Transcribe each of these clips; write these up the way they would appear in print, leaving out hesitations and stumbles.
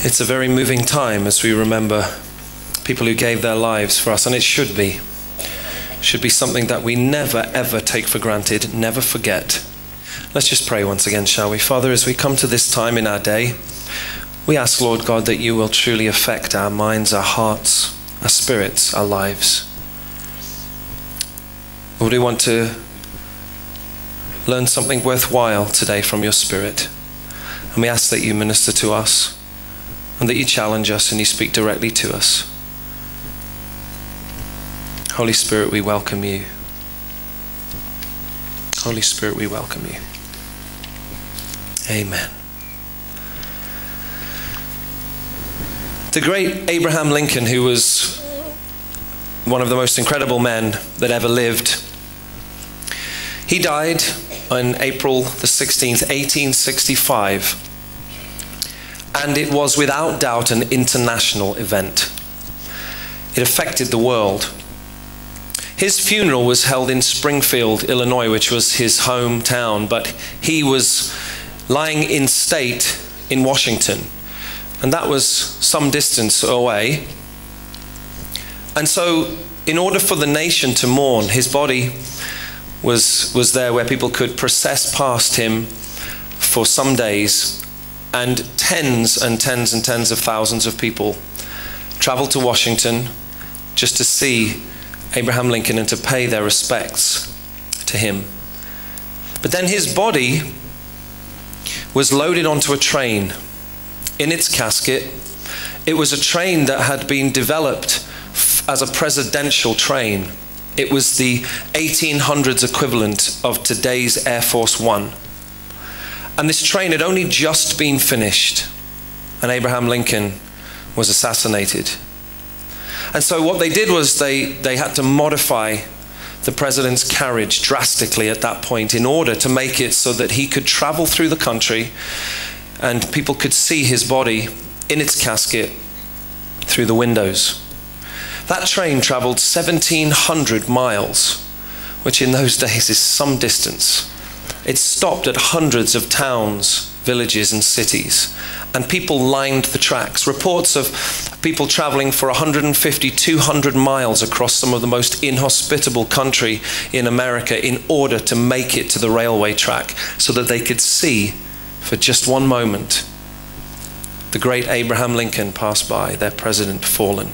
It's a very moving time as we remember people who gave their lives for us, and it should be. It should be something that we never, ever take for granted, never forget. Let's just pray once again, shall we? Father, as we come to this time in our day, we ask, Lord God, that you will truly affect our minds, our hearts, our spirits, our lives. Lord, we want to learn something worthwhile today from your Spirit. And we ask that you minister to us and that you challenge us and you speak directly to us. Holy Spirit, we welcome you. Holy Spirit, we welcome you. Amen. The great Abraham Lincoln, who was one of the most incredible men that ever lived, he died on April the 16th, 1865. And it was without doubt an international event. It affected the world. His funeral was held in Springfield, Illinois, which was his hometown, but he was lying in state in Washington, and that was some distance away. And so, in order for the nation to mourn, his body was there where people could process past him for some days, and tens and tens and tens of thousands of people traveled to Washington just to see Abraham Lincoln and to pay their respects to him. But then his body was loaded onto a train. In its casket, it was a train that had been developed as a presidential train. It was the 1800s equivalent of today's Air Force One. And this train had only just been finished, and Abraham Lincoln was assassinated. And so what they did was they had to modify the president's carriage drastically at that point in order to make it so that he could travel through the country and people could see his body in its casket through the windows. That train traveled 1,700 miles, which in those days is some distance. It stopped at hundreds of towns, villages and cities, and people lined the tracks. Reports of people traveling for 150, 200 miles across some of the most inhospitable country in America in order to make it to the railway track so that they could see for just one moment the great Abraham Lincoln pass by, their president fallen.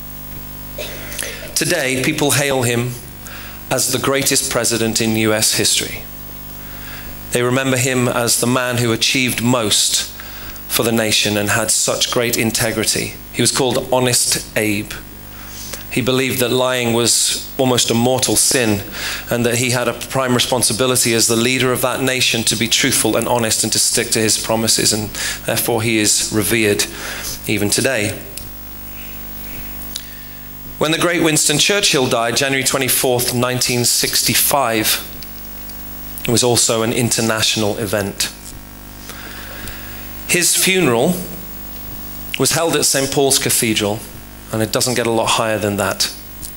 Today, people hail him as the greatest president in US history. They remember him as the man who achieved most for the nation and had such great integrity. He was called Honest Abe. He believed that lying was almost a mortal sin and that he had a prime responsibility as the leader of that nation to be truthful and honest and to stick to his promises, and therefore he is revered even today. When the great Winston Churchill died, January 24th, 1965, it was also an international event. His funeral was held at St. Paul's Cathedral, and it doesn't get a lot higher than that.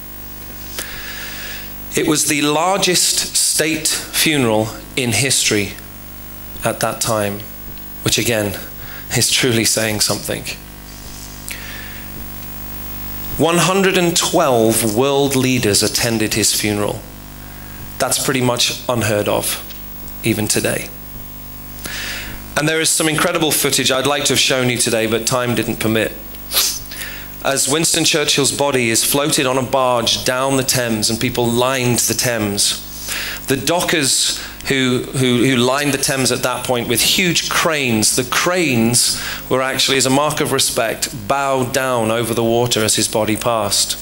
It was the largest state funeral in history at that time, which again is truly saying something. 112 world leaders attended his funeral. That's pretty much unheard of, even today. And there is some incredible footage I'd like to have shown you today, but time didn't permit. As Winston Churchill's body is floated on a barge down the Thames and people lined the Thames, the dockers who lined the Thames at that point with huge cranes, the cranes were actually, as a mark of respect, bowed down over the water as his body passed.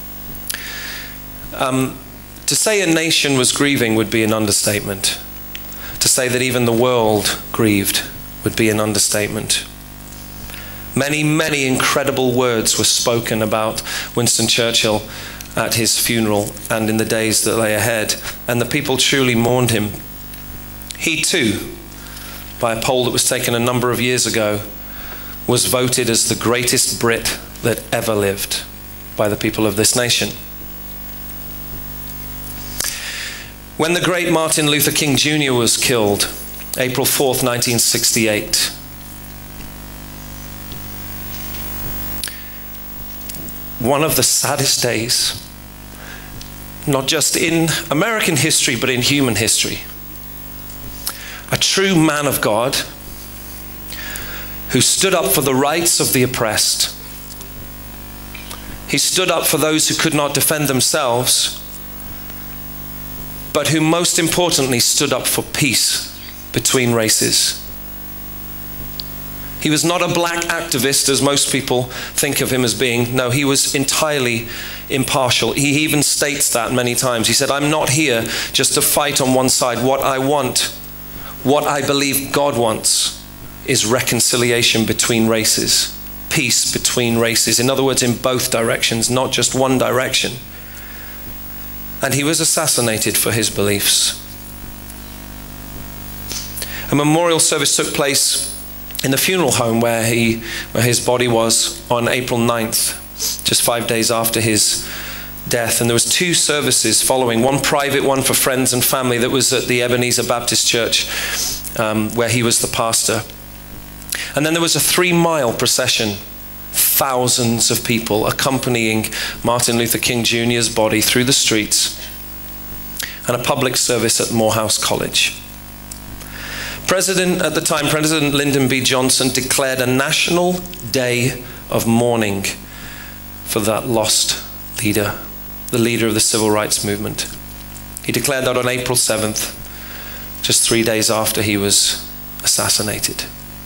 To say a nation was grieving would be an understatement. To say that even the world grieved would be an understatement. Many, many incredible words were spoken about Winston Churchill at his funeral and in the days that lay ahead, and the people truly mourned him. He too, by a poll that was taken a number of years ago, was voted as the greatest Brit that ever lived by the people of this nation. When the great Martin Luther King Jr. was killed, April 4th, 1968, one of the saddest days, not just in American history, but in human history. A true man of God who stood up for the rights of the oppressed. He stood up for those who could not defend themselves, but who most importantly stood up for peace between races. He was not a black activist, as most people think of him as being. No, he was entirely impartial. He even states that many times. He said, I'm not here just to fight on one side. What I want, what I believe God wants, is reconciliation between races, peace between races. In other words, in both directions, not just one direction. And he was assassinated for his beliefs. A memorial service took place in the funeral home where his body was on April 9th, just 5 days after his death. And there was 2 services following, one private, one for friends and family, that was at the Ebenezer Baptist Church, where he was the pastor. And then there was a 3-mile procession, thousands of people accompanying Martin Luther King Jr.'s body through the streets, and a public service at Morehouse College. At the time, President Lyndon B. Johnson declared a national day of mourning for that lost leader, the leader of the civil rights movement. He declared that on April 7th, just 3 days after he was assassinated.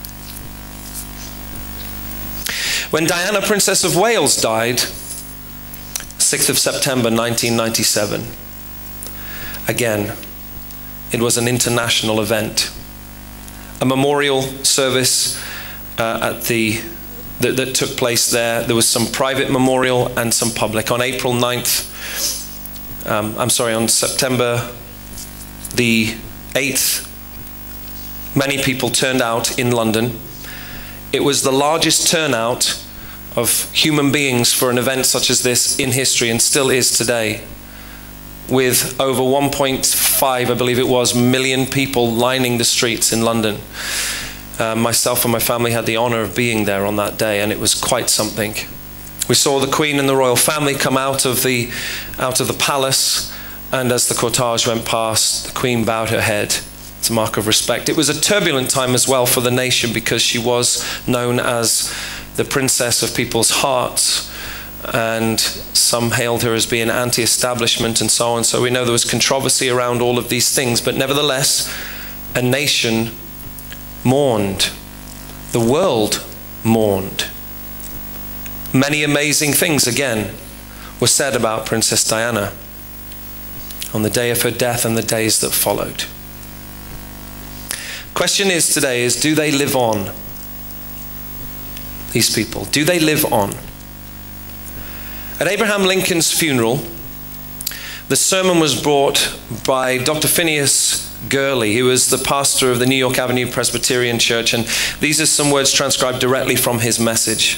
When Diana, Princess of Wales, died, 6th of September 1997, again, it was an international event. A memorial service that took place there. There was some private memorial and some public. On April 9th, on September the 8th, many people turned out in London. It was the largest turnout of human beings for an event such as this in history, and still is today, with over 1.5, I believe it was, million people lining the streets in London. Myself and my family had the honor of being there on that day, and it was quite something. We saw the Queen and the royal family come out of the palace, and as the cortege went past, the Queen bowed her head. It's a mark of respect. It was a turbulent time as well for the nation, because she was known as the princess of people's hearts, and some hailed her as being anti-establishment and so on. So we know there was controversy around all of these things, but nevertheless, a nation mourned. The world mourned. Many amazing things, again, were said about Princess Diana on the day of her death and the days that followed. Question is today is, do they live on? These people, do they live on? At Abraham Lincoln's funeral, the sermon was brought by Dr. Phineas Gurley, who was the pastor of the New York Avenue Presbyterian Church, and these are some words transcribed directly from his message.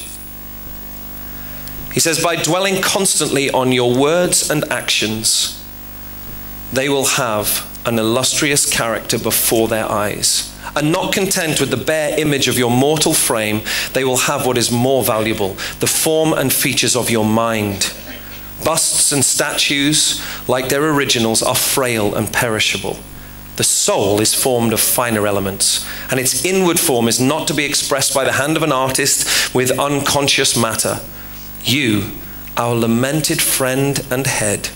He says, by dwelling constantly on your words and actions, they will have an illustrious character before their eyes. And not content with the bare image of your mortal frame, they will have what is more valuable, the form and features of your mind. Busts and statues, like their originals, are frail and perishable. The soul is formed of finer elements, and its inward form is not to be expressed by the hand of an artist with unconscious matter. You, our lamented friend and head,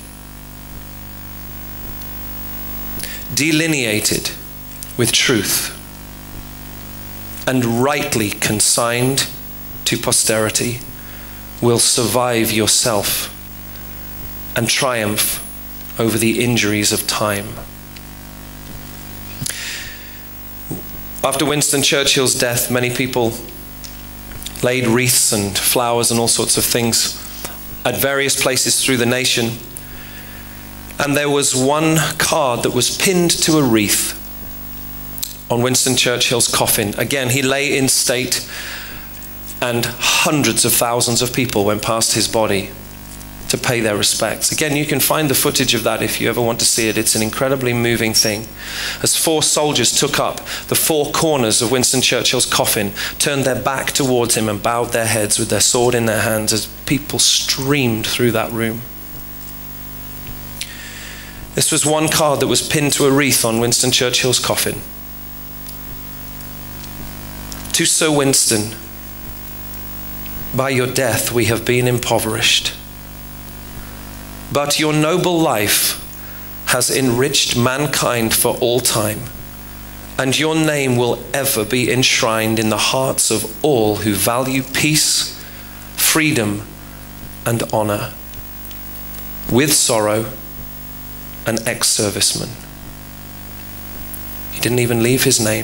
delineated with truth and rightly consigned to posterity, will survive yourself and triumph over the injuries of time. After Winston Churchill's death, many people laid wreaths and flowers and all sorts of things at various places through the nation. And there was one card that was pinned to a wreath on Winston Churchill's coffin. Again, he lay in state, and hundreds of thousands of people went past his body to pay their respects. Again, you can find the footage of that if you ever want to see it. It's an incredibly moving thing. As 4 soldiers took up the 4 corners of Winston Churchill's coffin, turned their back towards him and bowed their heads with their sword in their hands, as people streamed through that room. This was one card that was pinned to a wreath on Winston Churchill's coffin. To Sir Winston, by your death we have been impoverished, but your noble life has enriched mankind for all time, and your name will ever be enshrined in the hearts of all who value peace, freedom, and honor. With sorrow, an ex-serviceman. He didn't even leave his name.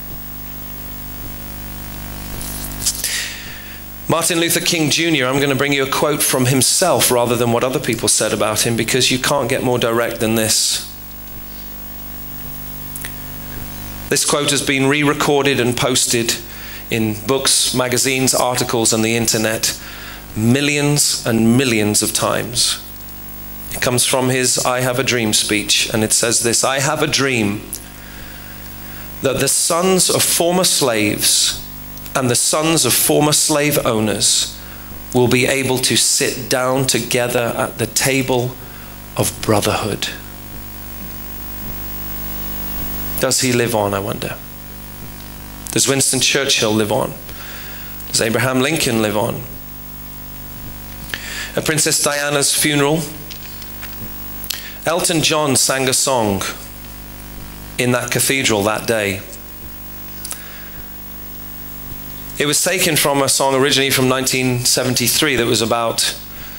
Martin Luther King Jr., I'm going to bring you a quote from himself rather than what other people said about him, because you can't get more direct than this. This quote has been re-recorded and posted in books, magazines, articles, and the internet millions and millions of times. It comes from his I Have a Dream speech, and it says this: I have a dream that the sons of former slaves and the sons of former slave owners will be able to sit down together at the table of brotherhood. Does he live on, I wonder? Does Winston Churchill live on? Does Abraham Lincoln live on? At Princess Diana's funeral, Elton John sang a song in that cathedral that day. It was taken from a song originally from 1973 that was about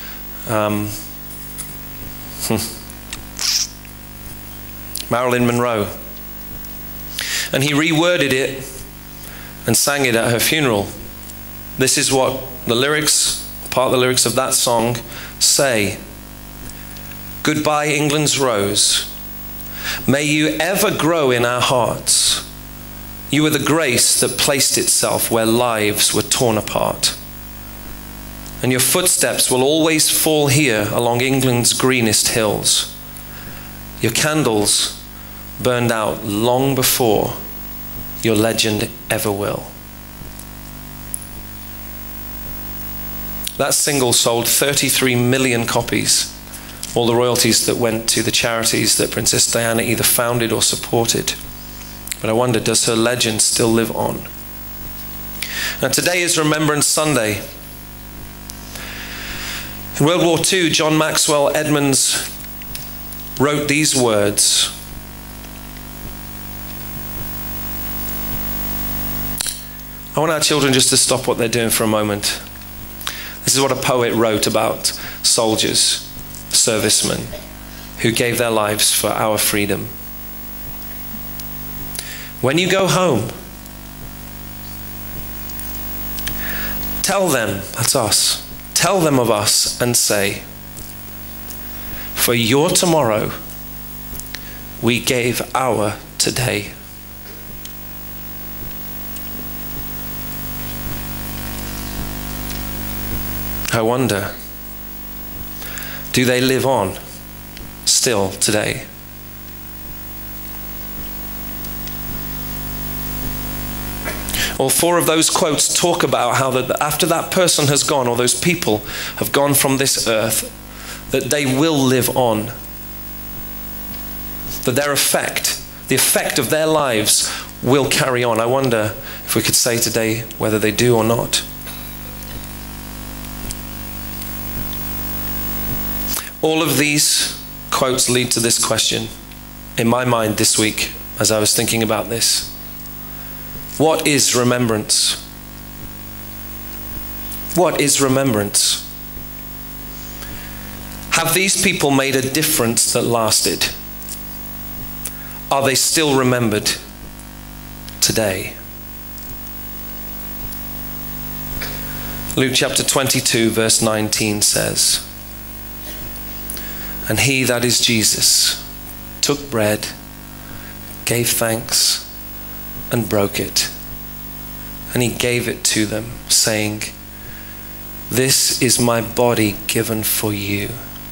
Marilyn Monroe. And he reworded it and sang it at her funeral. This is what the lyrics, part of the lyrics of that song say. Goodbye, England's rose. May you ever grow in our hearts. You are the grace that placed itself where lives were torn apart. And your footsteps will always fall here along England's greenest hills. Your candles burned out long before your legend ever will. That single sold 33 million copies. All the royalties that went to the charities that Princess Diana either founded or supported. But I wonder, does her legend still live on? Now today is Remembrance Sunday. In World War II, John Maxwell Edmonds wrote these words. I want our children just to stop what they're doing for a moment. This is what a poet wrote about soldiers, servicemen, who gave their lives for our freedom. When you go home, tell them, that's us, tell them of us and say, for your tomorrow, we gave our today. I wonder, do they live on still today? All four of those quotes talk about how that after that person has gone, or those people have gone from this earth, that they will live on. That their effect, the effect of their lives will carry on. I wonder if we could say today whether they do or not. All of these quotes lead to this question in my mind this week as I was thinking about this. What is remembrance? What is remembrance? Have these people made a difference that lasted? Are they still remembered today? Luke chapter 22 verse 19 says, and he, that is Jesus, took bread, gave thanks, and broke it. And he gave it to them, saying, this is my body given for you.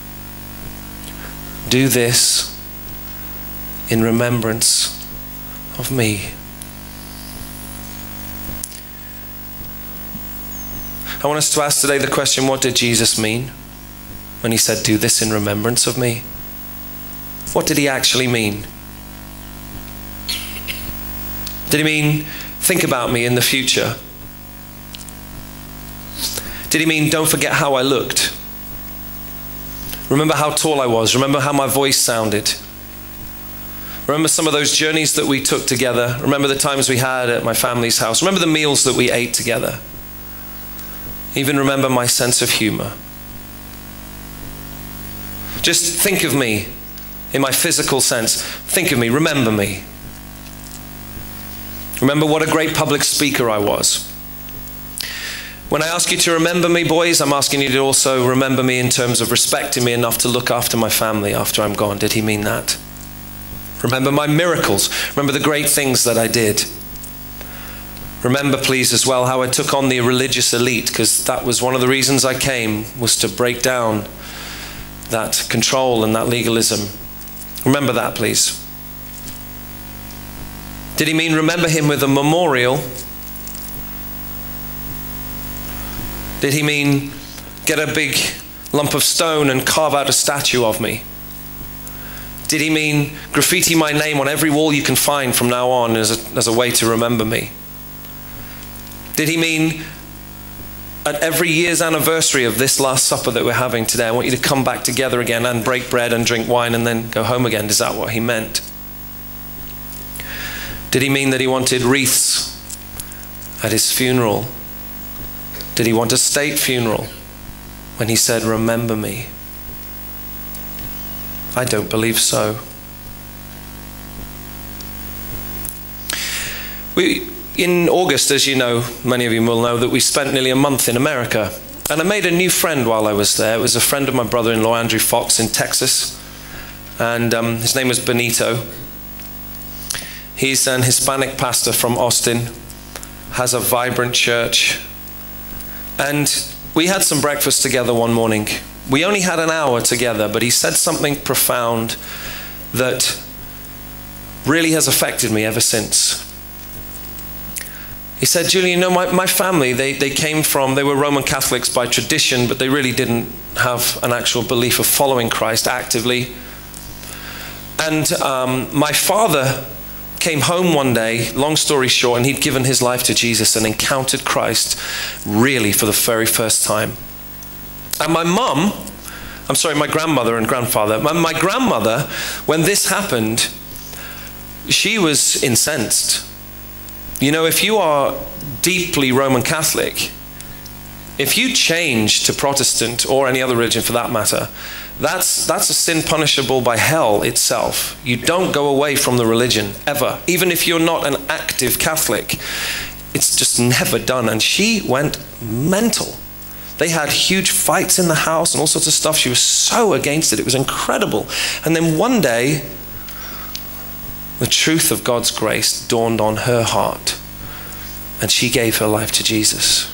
Do this in remembrance of me. I want us to ask today the question, what did Jesus mean when he said, do this in remembrance of me? What did he actually mean? Did he mean, think about me in the future? Did he mean, don't forget how I looked? Remember how tall I was. Remember how my voice sounded. Remember some of those journeys that we took together. Remember the times we had at my family's house. Remember the meals that we ate together. Even remember my sense of humor. Just think of me in my physical sense. Think of me. Remember me. Remember what a great public speaker I was. When I ask you to remember me, boys, I'm asking you to also remember me in terms of respecting me enough to look after my family after I'm gone. Did he mean that? Remember my miracles. Remember the great things that I did. Remember, please, as well, how I took on the religious elite, because that was one of the reasons I came, was to break down that control and that legalism. Remember that, please. Did he mean remember him with a memorial? Did he mean get a big lump of stone and carve out a statue of me? Did he mean graffiti my name on every wall you can find from now on as a way to remember me? Did he mean at every year's anniversary of this Last Supper that we're having today, I want you to come back together again and break bread and drink wine and then go home again? Is that what he meant? Did he mean that he wanted wreaths at his funeral? Did he want a state funeral when he said, remember me? I don't believe so. In August, as you know, many of you will know, that we spent nearly a month in America. And I made a new friend while I was there. It was a friend of my brother-in-law, Andrew Fox, in Texas. And his name was Benito. He's an Hispanic pastor from Austin, has a vibrant church. And we had some breakfast together one morning. We only had an hour together, but he said something profound that really has affected me ever since. He said, Julian, you know, my family, they were Roman Catholics by tradition, but they really didn't have an actual belief of following Christ actively. And my father came home one day, long story short, and he'd given his life to Jesus and encountered Christ really for the very first time. And my grandmother and grandfather, my grandmother, when this happened, she was incensed. You know, if you are deeply Roman Catholic, if you change to Protestant or any other religion for that matter, that's a sin punishable by hell itself. You don't go away from the religion, ever. Even if you're not an active Catholic, it's just never done. And she went mental. They had huge fights in the house and all sorts of stuff. She was so against it. It was incredible. And then one day, the truth of God's grace dawned on her heart, and she gave her life to Jesus.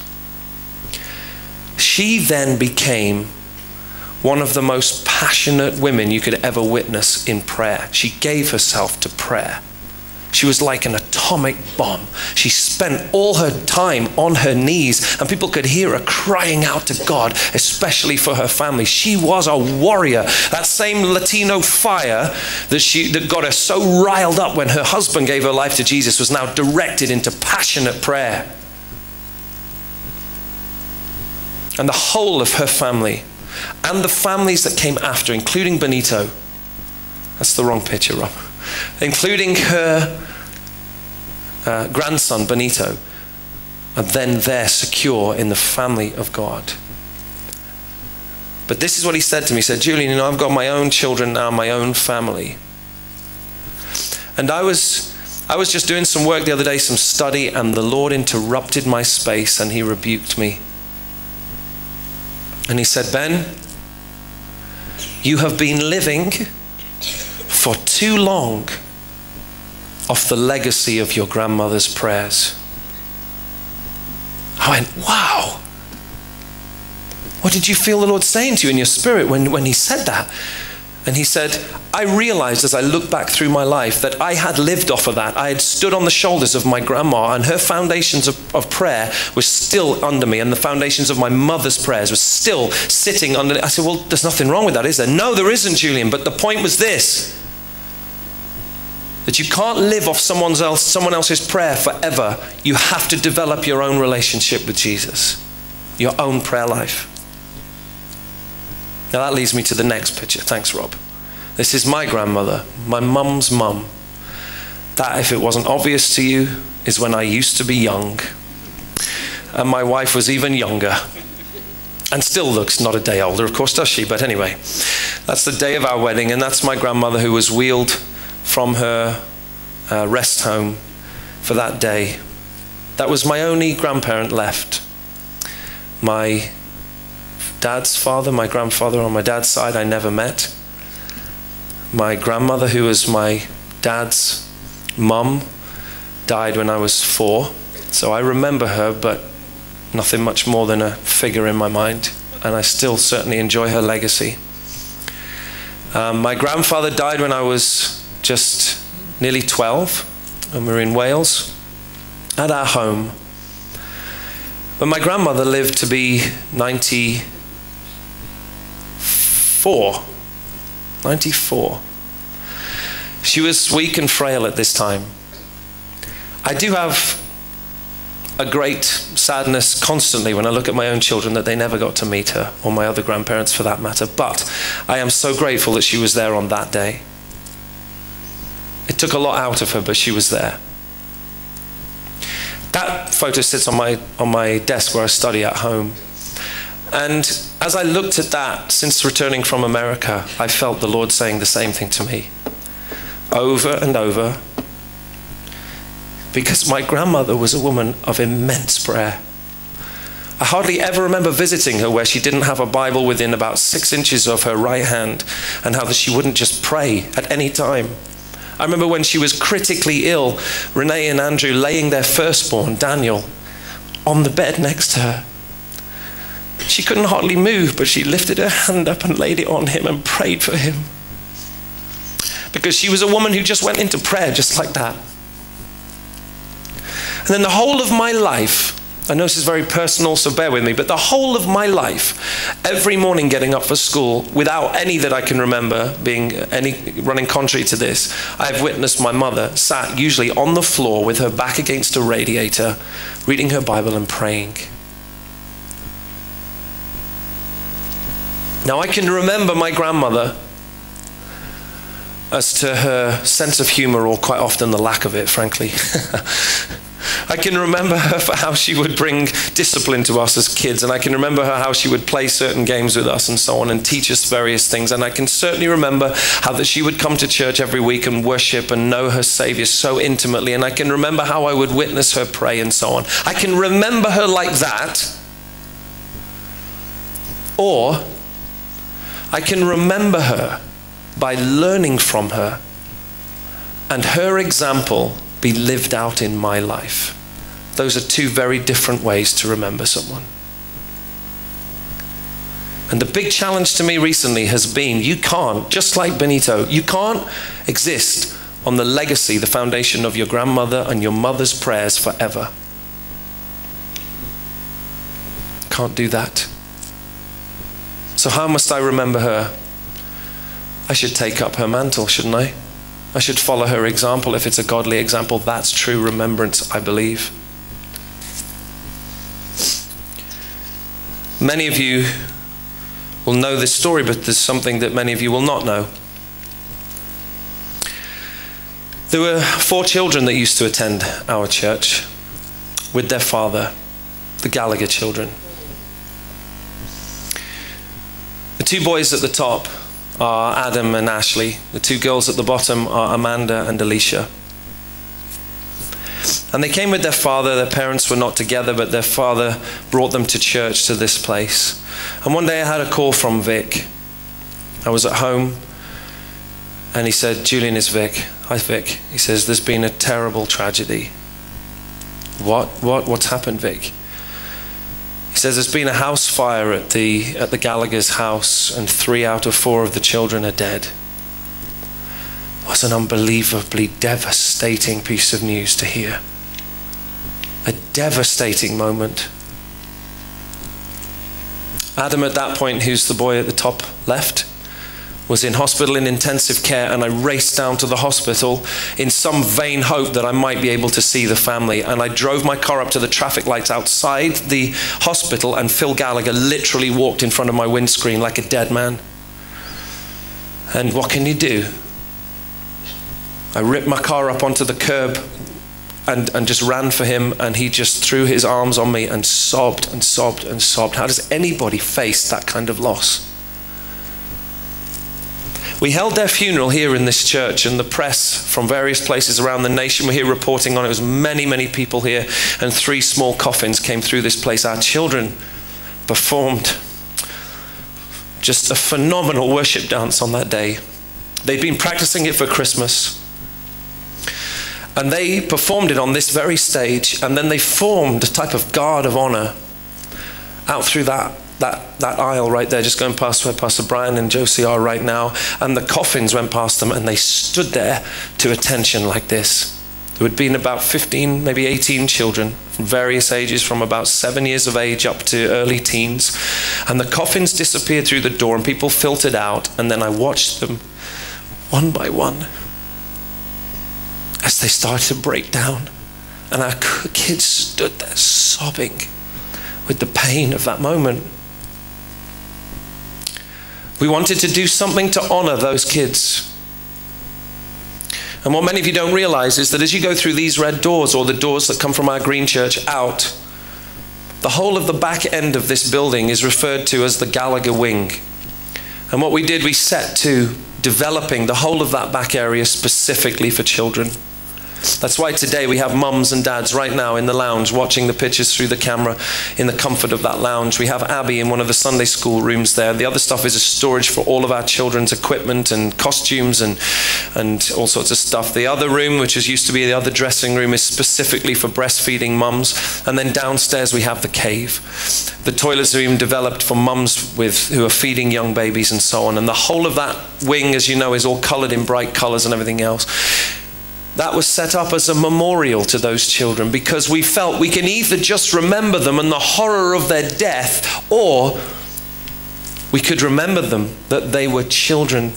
She then became one of the most passionate women you could ever witness in prayer. She gave herself to prayer. She was like an atomic bomb. She spent all her time on her knees, and people could hear her crying out to God, especially for her family. She was a warrior. That same Latino fire that got her so riled up when her husband gave her life to Jesus was now directed into passionate prayer. And the whole of her family, and the families that came after, including Benito, that's the wrong picture, Rob, including her grandson, Benito, are then there secure in the family of God. But this is what he said to me. He said, Julian, you know, I've got my own children now, my own family. And I was just doing some work the other day, some study, and the Lord interrupted my space and he rebuked me. And he said, Ben, you have been living for too long off the legacy of your grandmother's prayers. I went, wow. What did you feel the Lord saying to you in your spirit when he said that? And he said, I realized as I looked back through my life that I had lived off of that. I had stood on the shoulders of my grandma, and her foundations of prayer were still under me, and the foundations of my mother's prayers were still sitting under. I said, well, there's nothing wrong with that, is there? No, there isn't, Julian. But the point was this, that you can't live off someone else's prayer forever. You have to develop your own relationship with Jesus, your own prayer life. Now that leads me to the next picture. Thanks, Rob. This is my grandmother, my mum's mum. That, if it wasn't obvious to you, is when I used to be young. And my wife was even younger. And still looks not a day older, of course, does she? But anyway, that's the day of our wedding, and that's my grandmother who was wheeled from her rest home for that day. That was my only grandparent left. My dad's father, my grandfather on my dad's side, I never met. My grandmother, who was my dad's mum, died when I was 4. So I remember her, but nothing much more than a figure in my mind. And I still certainly enjoy her legacy. My grandfather died when I was just nearly 12, and we were in Wales at our home. But my grandmother lived to be 94. 94. She was weak and frail at this time. I do have a great sadness constantly when I look at my own children that they never got to meet her, or my other grandparents for that matter. But I am so grateful that she was there on that day. It took a lot out of her, but she was there. That photo sits on my desk where I study at home. And as I looked at that, since returning from America, I felt the Lord saying the same thing to me, over and over, because my grandmother was a woman of immense prayer. I hardly ever remember visiting her where she didn't have a Bible within about 6 inches of her right hand, and how that she wouldn't just pray at any time. I remember when she was critically ill, Renee and Andrew laying their firstborn, Daniel, on the bed next to her. She couldn't hardly move, but she lifted her hand up and laid it on him and prayed for him. Because she was a woman who just went into prayer just like that. And then the whole of my life, I know this is very personal, so bear with me, but the whole of my life, every morning getting up for school, without any that I can remember being running contrary to this, I have witnessed my mother sat usually on the floor with her back against a radiator, reading her Bible and praying. Now I can remember my grandmother as to her sense of humor, or quite often the lack of it, frankly. I can remember her for how she would bring discipline to us as kids, and I can remember her how she would play certain games with us and so on and teach us various things. And I can certainly remember how that she would come to church every week and worship and know her Savior so intimately. And I can remember how I would witness her pray and so on. I can remember her like that. Or I can remember her by learning from her and her example be lived out in my life. Those are two very different ways to remember someone. And the big challenge to me recently has been, you can't, just like Benito, you can't exist on the legacy, the foundation of your grandmother and your mother's prayers forever. Can't do that. So how must I remember her? I should take up her mantle, shouldn't I? I should follow her example. If it's a godly example, that's true remembrance, I believe. Many of you will know this story, but there's something that many of you will not know. There were 4 children that used to attend our church with their father, the Gallagher children. The 2 boys at the top are Adam and Ashley. The 2 girls at the bottom are Amanda and Alicia. And they came with their father. Their parents were not together, but their father brought them to church, to this place. And one day I had a call from Vic. I was at home, and he said, Julian, it's Vic. Hi, Vic. He says, there's been a terrible tragedy. What's happened, Vic? He says there's been a house fire at the Gallagher's house and 3 out of 4 of the children are dead. It was an unbelievably devastating piece of news to hear. A devastating moment. Adam at that point, who's the boy at the top left, was in hospital in intensive care, and I raced down to the hospital in some vain hope that I might be able to see the family. And I drove my car up to the traffic lights outside the hospital, and Phil Gallagher literally walked in front of my windscreen like a dead man. And what can you do? I ripped my car up onto the curb and just ran for him, and he just threw his arms on me and sobbed and sobbed and sobbed. How does anybody face that kind of loss? We held their funeral here in this church, and the press from various places around the nation were here reporting on it. It was many, many people here, and 3 small coffins came through this place. Our children performed just a phenomenal worship dance on that day. They'd been practicing it for Christmas, and they performed it on this very stage, and then they formed a type of guard of honor out through that aisle right there, just going past where Pastor Brian and Josie are right now, and the coffins went past them, and they stood there to attention like this. There had been about 15, maybe 18 children from various ages, from about 7 years of age up to early teens, and the coffins disappeared through the door, and people filtered out, and then I watched them one by one as they started to break down, and our kids stood there sobbing with the pain of that moment. We wanted to do something to honor those kids. And what many of you don't realize is that as you go through these red doors, or the doors that come from our green church out, the whole of the back end of this building is referred to as the Gallagher wing. And what we did, we set to developing the whole of that back area specifically for children. That's why today we have mums and dads right now in the lounge watching the pictures through the camera in the comfort of that lounge. We have Abby in one of the Sunday school rooms there. The other stuff is a storage for all of our children's equipment and costumes and all sorts of stuff. The other room, which used to be the other dressing room, is specifically for breastfeeding mums. And then downstairs we have the cave. The toilets are even developed for mums who are feeding young babies and so on. And the whole of that wing, as you know, is all colored in bright colors and everything else. That was set up as a memorial to those children, because we felt we can either just remember them and the horror of their death, or we could remember them that they were children,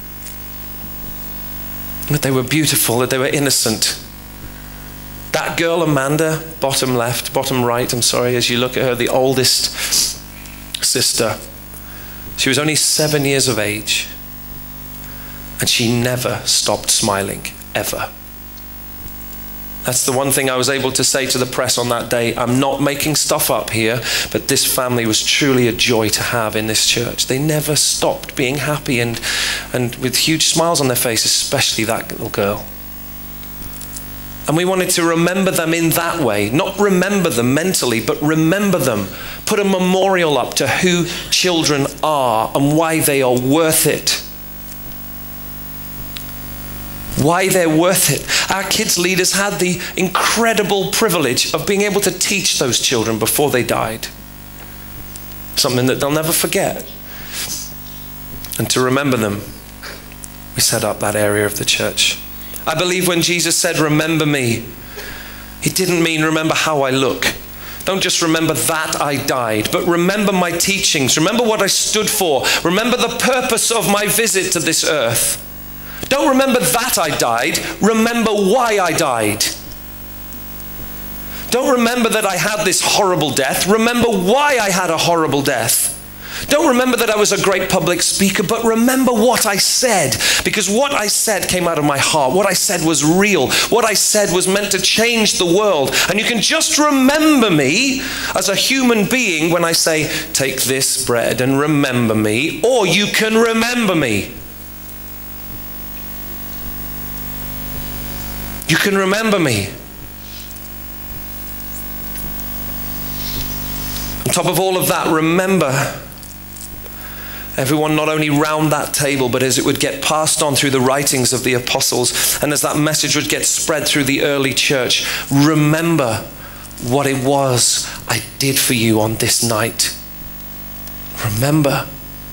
that they were beautiful, that they were innocent. That girl Amanda, bottom right, as you look at her, the oldest sister, she was only 7 years of age, and she never stopped smiling, ever. That's the one thing I was able to say to the press on that day. I'm not making stuff up here, but this family was truly a joy to have in this church. They never stopped being happy and with huge smiles on their face, especially that little girl. And we wanted to remember them in that way, not remember them mentally, but remember them. Put a memorial up to who children are and why they are worth it. Why they're worth it. Our kids leaders had the incredible privilege of being able to teach those children before they died. Something that they'll never forget. And to remember them, we set up that area of the church. I believe when Jesus said, remember me, he didn't mean remember how I look. Don't just remember that I died, but remember my teachings. Remember what I stood for. Remember the purpose of my visit to this earth. Don't remember that I died, remember why I died. Don't remember that I had this horrible death, remember why I had a horrible death. Don't remember that I was a great public speaker, but remember what I said, because what I said came out of my heart. What I said was real. What I said was meant to change the world. And you can just remember me as a human being when I say, take this bread and remember me, or you can remember me. You can remember me. On top of all of that, remember everyone not only round that table, but as it would get passed on through the writings of the apostles, and as that message would get spread through the early church, remember what it was I did for you on this night. Remember.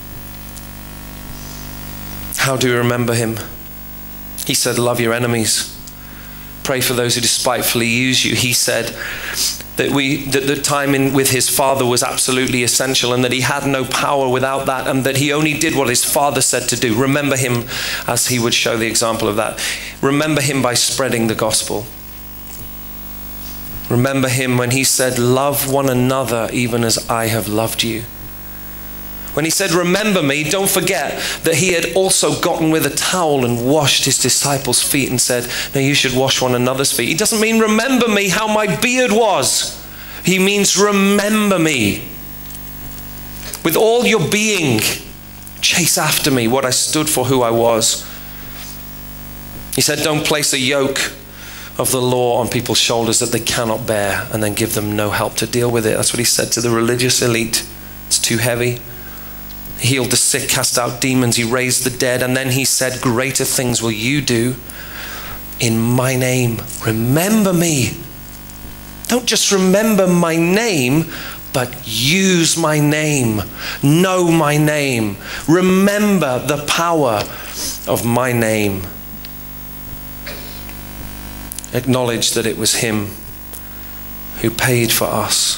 How do we remember him? He said, love your enemies. Pray for those who despitefully use you. He said that the time with his Father was absolutely essential, and that he had no power without that, and that he only did what his Father said to do. Remember him as he would show the example of that. Remember him by spreading the gospel. Remember him when he said, love one another even as I have loved you. When he said, remember me, don't forget that he had also gotten with a towel and washed his disciples' feet and said, no, you should wash one another's feet. He doesn't mean remember me how my beard was. He means remember me. With all your being, chase after me, what I stood for, who I was. He said, don't place a yoke of the law on people's shoulders that they cannot bear and then give them no help to deal with it. That's what he said to the religious elite. It's too heavy. He healed the sick, cast out demons, he raised the dead, and then he said, greater things will you do in my name. Remember me. Don't just remember my name, but use my name. Know my name. Remember the power of my name. Acknowledge that it was him who paid for us.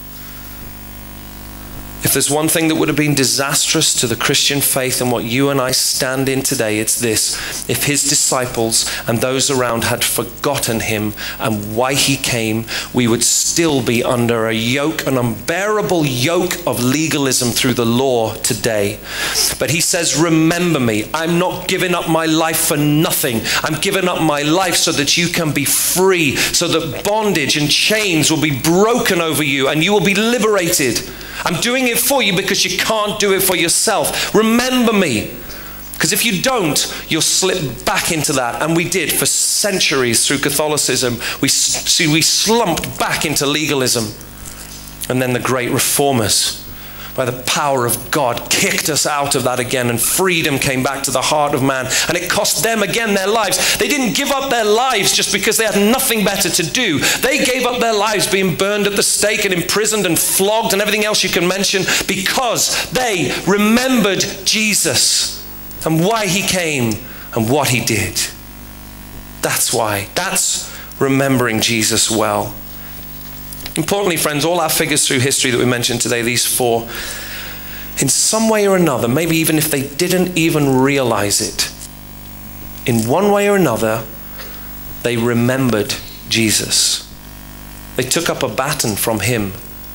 If there's one thing that would have been disastrous to the Christian faith and what you and I stand in today, it's this. If his disciples and those around had forgotten him and why he came, we would still be under a yoke, an unbearable yoke of legalism through the law today. But he says, remember me. I'm not giving up my life for nothing. I'm giving up my life so that you can be free, so that bondage and chains will be broken over you and you will be liberated. I'm doing it for you because you can't do it for yourself. Remember me. Because if you don't, you'll slip back into that. And we did for centuries through Catholicism. We slumped back into legalism. And then the great reformers, by the power of God, kicked us out of that again, and freedom came back to the heart of man. And it cost them again their lives. They didn't give up their lives just because they had nothing better to do. They gave up their lives being burned at the stake and imprisoned and flogged and everything else you can mention, because they remembered Jesus and why he came and what he did. That's why. That's remembering Jesus well. Importantly, friends, all our figures through history that we mentioned today, these four, in some way or another, maybe even if they didn't even realize it, in one way or another, they remembered Jesus. They took up a baton from him.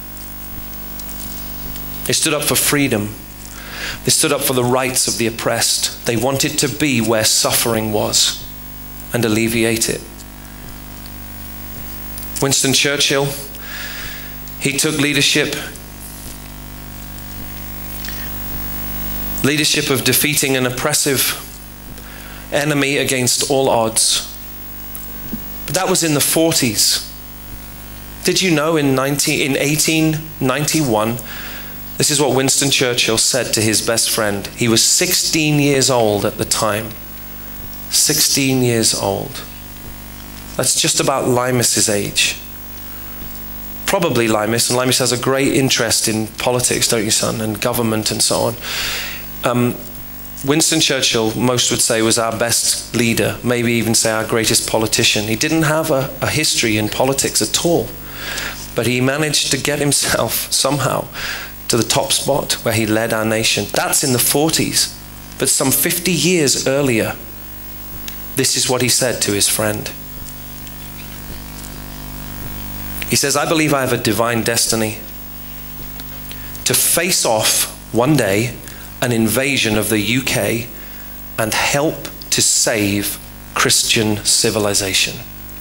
They stood up for freedom. They stood up for the rights of the oppressed. They wanted to be where suffering was and alleviate it. Winston Churchill, he took leadership of defeating an oppressive enemy against all odds. But that was in the 40s. Did you know in 1891, this is what Winston Churchill said to his best friend. He was 16 years old at the time. 16 years old. That's just about Limas's age. Probably Limas, and Limas has a great interest in politics, don't you, son, and government and so on. Winston Churchill, most would say, was our best leader, maybe even say our greatest politician. He didn't have a history in politics at all, but he managed to get himself somehow to the top spot where he led our nation. That's in the 40s, but some 50 years earlier, this is what he said to his friend. He says, I believe I have a divine destiny to face off one day an invasion of the UK and help to save Christian civilization.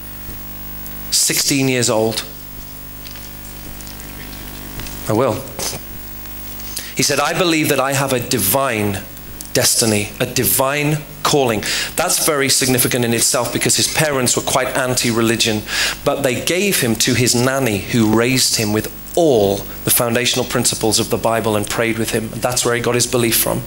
16 years old. I will. He said, I believe that I have a divine destiny, a divine calling. That's very significant in itself because his parents were quite anti-religion, but they gave him to his nanny who raised him with all the foundational principles of the Bible and prayed with him. And that's where he got his belief from.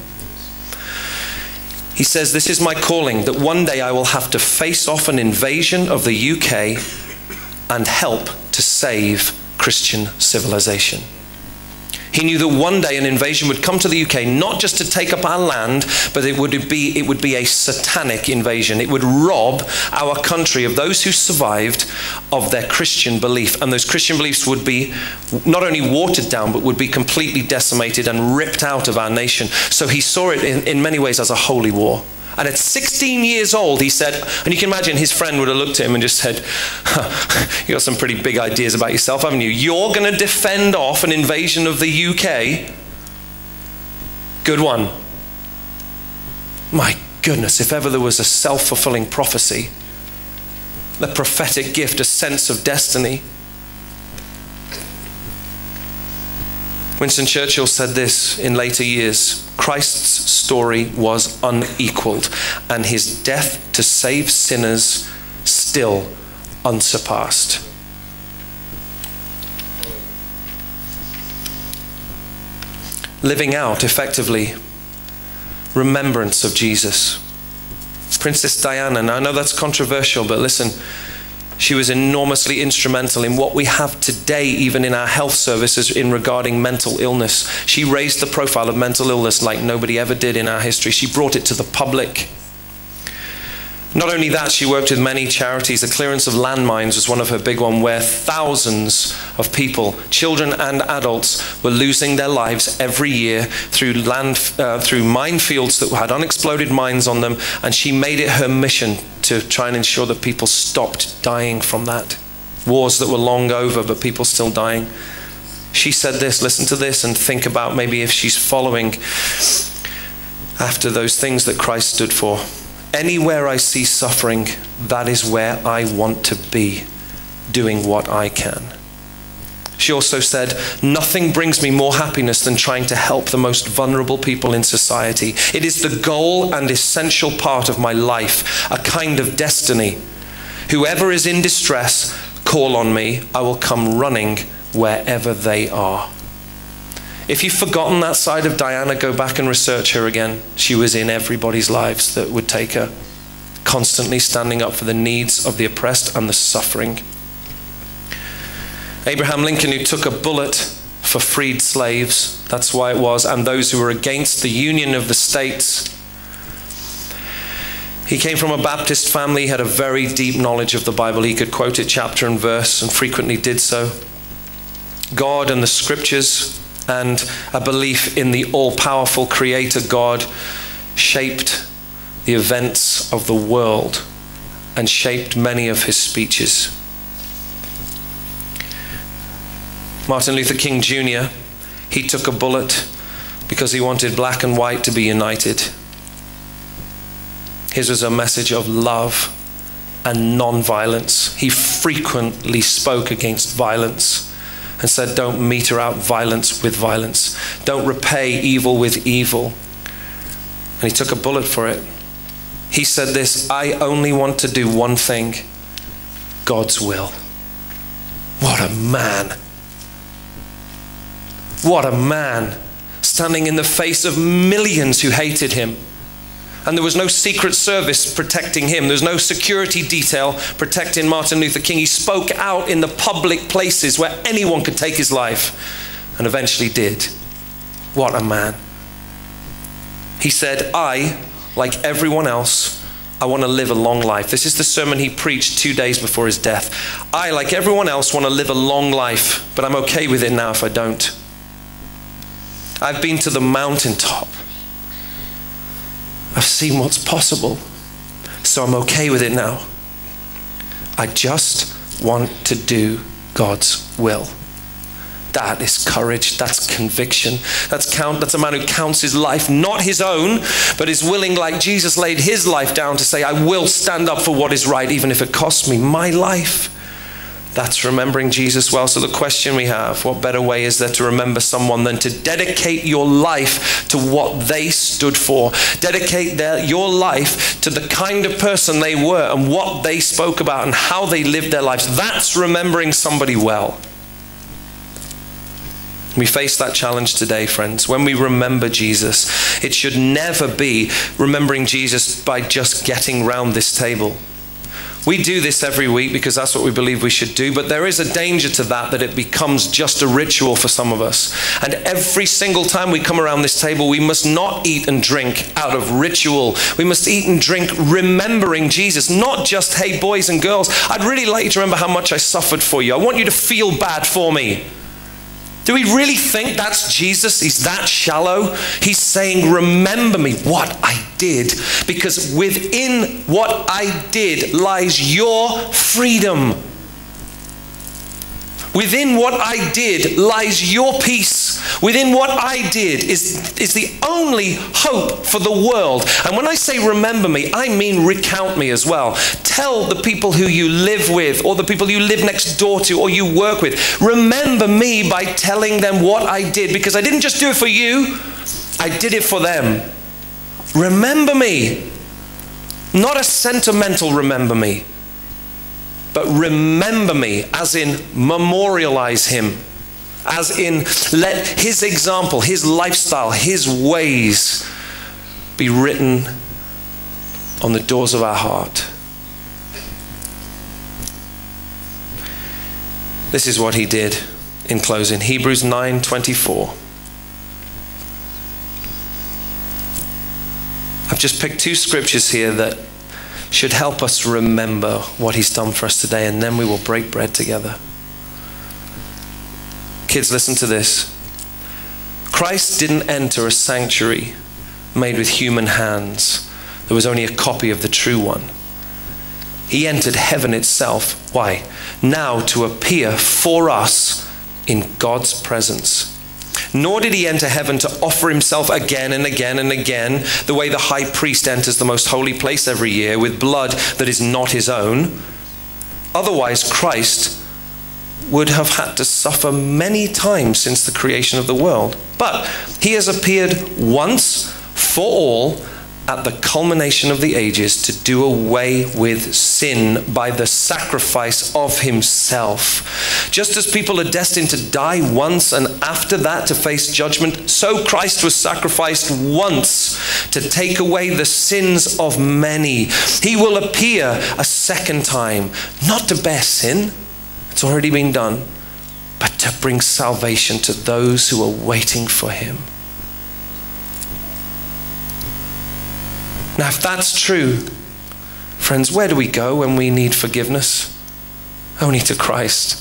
He says, this is my calling, that one day I will have to face off an invasion of the UK and help to to save Christian civilization. He knew that one day an invasion would come to the UK, not just to take up our land, but it would be a satanic invasion. It would rob our country of those who survived of their Christian belief. And those Christian beliefs would be not only watered down, but would be completely decimated and ripped out of our nation. So he saw it in many ways as a holy war. And at 16 years old, he said, and you can imagine his friend would have looked at him and just said, you got some pretty big ideas about yourself, haven't you? You're going to defend off an invasion of the UK? Good one. My goodness, if ever there was a self-fulfilling prophecy, the prophetic gift, a sense of destiny. Winston Churchill said this in later years: Christ's story was unequaled, and his death to save sinners still unsurpassed. Living out, effectively, remembrance of Jesus. Princess Diana, and I know that's controversial, but listen, she was enormously instrumental in what we have today, even in our health services in regarding mental illness. She raised the profile of mental illness like nobody ever did in our history. She brought it to the public. Not only that, she worked with many charities. The clearance of landmines was one of her big ones, where thousands of people, children and adults, were losing their lives every year through minefields that had unexploded mines on them, and she made it her mission to try and ensure that people stopped dying from that. Wars that were long over, but people still dying. She said this, listen to this, and think about maybe if she's following after those things that Christ stood for. Anywhere I see suffering, that is where I want to be, doing what I can. She also said, nothing brings me more happiness than trying to help the most vulnerable people in society. It is the goal and essential part of my life, a kind of destiny. Whoever is in distress, call on me. I will come running wherever they are. If you've forgotten that side of Diana, go back and research her again. She was in everybody's lives that would take her, constantly standing up for the needs of the oppressed and the suffering. Abraham Lincoln, who took a bullet for freed slaves, that's why it was, and those who were against the union of the states. He came from a Baptist family. He had a very deep knowledge of the Bible. He could quote it chapter and verse, and frequently did so. God and the scriptures and a belief in the all-powerful creator God shaped the events of the world and shaped many of his speeches. Martin Luther King Jr., he took a bullet because he wanted black and white to be united. His was a message of love and non-violence. He frequently spoke against violence and said, don't meter out violence with violence. Don't repay evil with evil. And he took a bullet for it. He said this, I only want to do one thing, God's will. What a man. What a man, standing in the face of millions who hated him. And there was no secret service protecting him. There was no security detail protecting Martin Luther King. He spoke out in the public places where anyone could take his life, and eventually did. What a man. He said, I, like everyone else, I want to live a long life. This is the sermon he preached 2 days before his death. I, like everyone else, want to live a long life, but I'm okay with it now if I don't. I've been to the mountaintop. I've seen what's possible, so I'm okay with it now. I just want to do God's will. That is courage, that's conviction. That's a man who counts his life, not his own, but is willing, like Jesus laid his life down, to say, I will stand up for what is right, even if it costs me my life. That's remembering Jesus well. So the question we have, what better way is there to remember someone than to dedicate your life to what they stood for? Dedicate your life to the kind of person they were and what they spoke about and how they lived their lives. That's remembering somebody well. We face that challenge today, friends. When we remember Jesus, it should never be remembering Jesus by just getting round this table. We do this every week because that's what we believe we should do, but there is a danger to that it becomes just a ritual for some of us. And every single time we come around this table, we must not eat and drink out of ritual. We must eat and drink remembering Jesus, not just, hey, boys and girls, I'd really like you to remember how much I suffered for you. I want you to feel bad for me. Do we really think that's Jesus? He's that shallow? He's saying, remember me, what I did, because within what I did lies your freedom. Within what I did lies your peace. Within what I did is the only hope for the world. And when I say remember me, I mean recount me as well. Tell the people who you live with, or the people you live next door to, or you work with, remember me by telling them what I did, because I didn't just do it for you, I did it for them. Remember me. Not a sentimental remember me, but remember me, as in memorialize him, as in let his example, his lifestyle, his ways be written on the doors of our heart. This is what he did in closing. Hebrews 9:24. I've just picked two scriptures here that should help us remember what he's done for us today, and then we will break bread together. Kids, listen to this. Christ didn't enter a sanctuary made with human hands. There was only a copy of the true one. He entered heaven itself. Why? Now to appear for us in God's presence. Nor did he enter heaven to offer himself again and again and again, the way the high priest enters the most holy place every year with blood that is not his own. Otherwise, Christ would have had to suffer many times since the creation of the world. But he has appeared once for all at the culmination of the ages to do away with sin by the sacrifice of himself. Just as people are destined to die once and after that to face judgment, so Christ was sacrificed once to take away the sins of many. He will appear a second time, not to bear sin, it's already been done, but to bring salvation to those who are waiting for him. Now, if that's true, friends, where do we go when we need forgiveness? Only to Christ.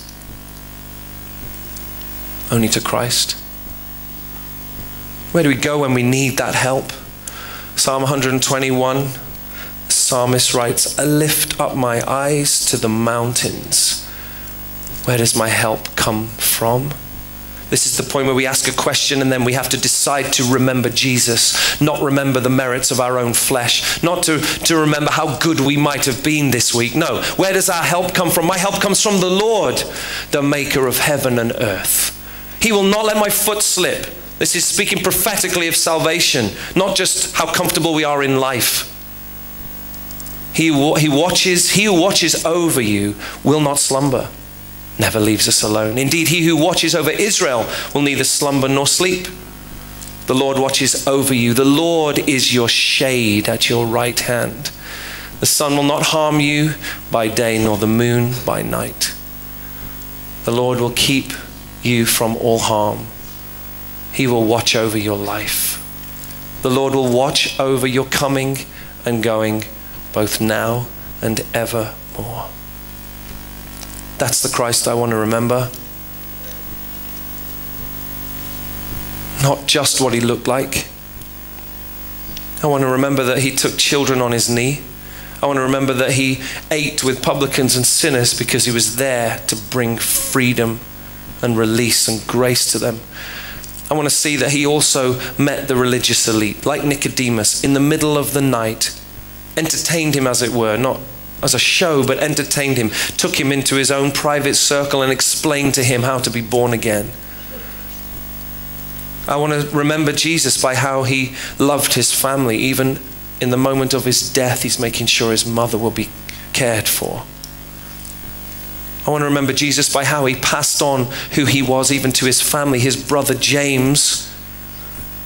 Only to Christ. Where do we go when we need that help? Psalm 121, the psalmist writes, I lift up my eyes to the mountains. Where does my help come from? This is the point where we ask a question and then we have to decide to remember Jesus, not remember the merits of our own flesh, not to remember how good we might have been this week. No, where does our help come from? My help comes from the Lord, the maker of heaven and earth. He will not let my foot slip. This is speaking prophetically of salvation, not just how comfortable we are in life. He who watches over you will not slumber. Never leaves us alone. Indeed, he who watches over Israel will neither slumber nor sleep. The Lord watches over you. The Lord is your shade at your right hand. The sun will not harm you by day, nor the moon by night. The Lord will keep you from all harm. He will watch over your life. The Lord will watch over your coming and going, both now and evermore. That's the Christ I want to remember. Not just what he looked like. I want to remember that he took children on his knee. I want to remember that he ate with publicans and sinners because he was there to bring freedom and release and grace to them. I want to see that he also met the religious elite, like Nicodemus, in the middle of the night, entertained him, as it were, not as a show, but entertained him, took him into his own private circle and explained to him how to be born again. I want to remember Jesus by how he loved his family. Even in the moment of his death, he's making sure his mother will be cared for. I want to remember Jesus by how he passed on who he was even to his family. His brother James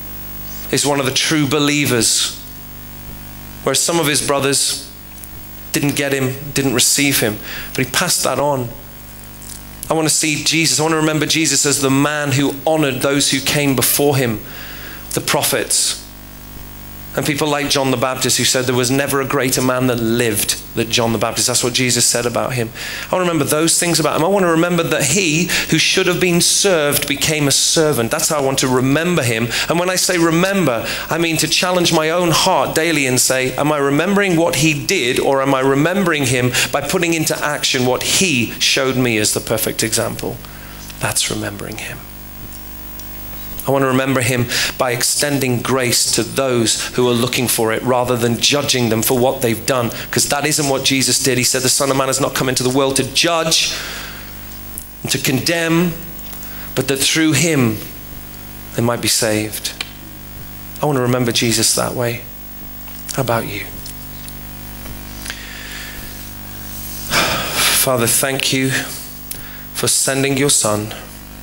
is one of the true believers, whereas some of his brothers didn't get him, didn't receive him, but he passed that on. I want to see Jesus. I want to remember Jesus as the man who honored those who came before him, the prophets, and people like John the Baptist, who said there was never a greater man that lived than John the Baptist. That's what Jesus said about him. I want to remember those things about him. I want to remember that he who should have been served became a servant. That's how I want to remember him. And when I say remember, I mean to challenge my own heart daily and say, am I remembering what he did, or am I remembering him by putting into action what he showed me as the perfect example? That's remembering him. I want to remember him by extending grace to those who are looking for it, rather than judging them for what they've done, because that isn't what Jesus did. He said the Son of Man has not come into the world to judge and to condemn, but that through him they might be saved. I want to remember Jesus that way. How about you? Father, thank you for sending your Son.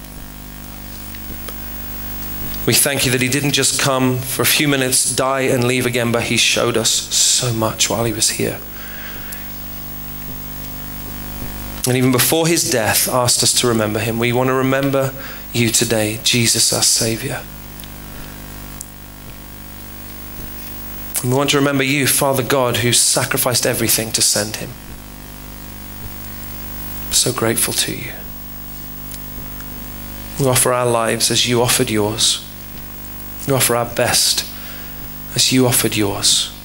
We thank you that he didn't just come for a few minutes, die and leave again, but he showed us so much while he was here. And even before his death, asked us to remember him. We want to remember you today, Jesus, our Savior. And we want to remember you, Father God, who sacrificed everything to send him. I'm so grateful to you. We offer our lives as you offered yours. We offer our best as you offered yours.